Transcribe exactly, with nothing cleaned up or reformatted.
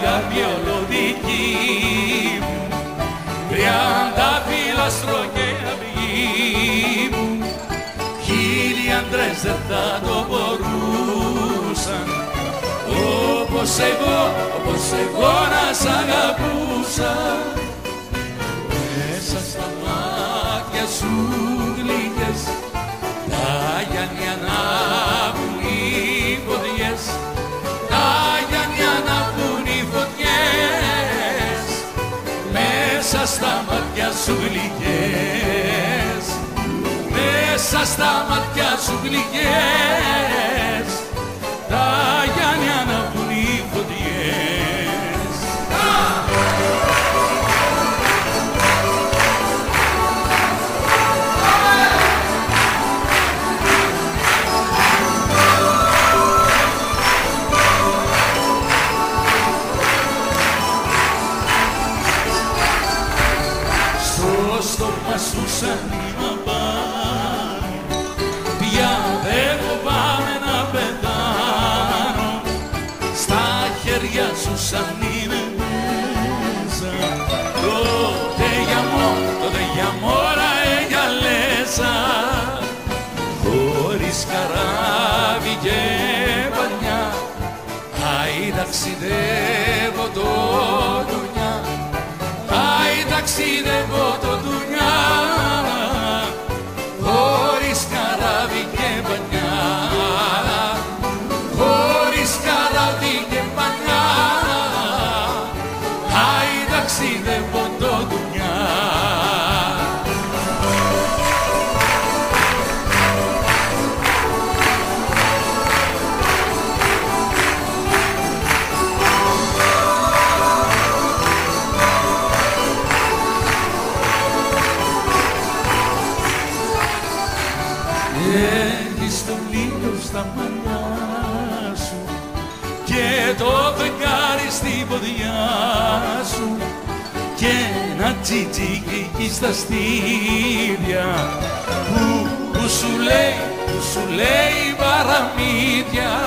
αγάπη ολοδική μου, τριάντα φύλαστρο και αυγή μου, χίλιοι άντρες δεν θα το μπορούσαν όπως εγώ, όπως εγώ να σ' αγαπούσα. Μέσα στα μάτια σου γλυκές τα Γιάννη ανάβουν οι φωτιές, τα Γιάννη ανάβουν οι φωτιές. Μέσα στα μάτια σου γλυκές, μέσα στα μάτια σου γλυκές, τα Γιάννη ανάβουν οι φωτιές. Στο στόμα σου σαν νήμα πάνω, πια δεν φοβάμαι να πεθάνω. Στα χέρια σου σαν είναι μέσα, τότε για μόνο, τότε για μόρα εγιαλέσα. Χωρίς καράβι και πανιά, άι ταξιδεύω το δουνιά, άι ταξιδεύω το δουνιά. Χωρίς καράβι και πανιά, χωρίς καράβι και πανιά, άι ταξιδεύω το δουνιά. Έχεις τον ήλιο στα μαλλιά σου και το φεγγάρι στην ποδιά σου και ένα τσιτσίκι εκεί στα στήθια που, που σου λέει, που σου λέει παραμύθια.